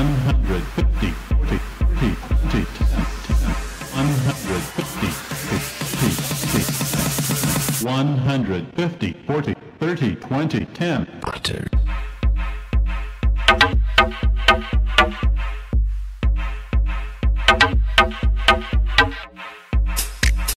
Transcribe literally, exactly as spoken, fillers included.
hundred fifty, forty, thirty, twenty, ten, one hundred fifty, forty, one hundred fifty, forty, thirty, twenty, ten.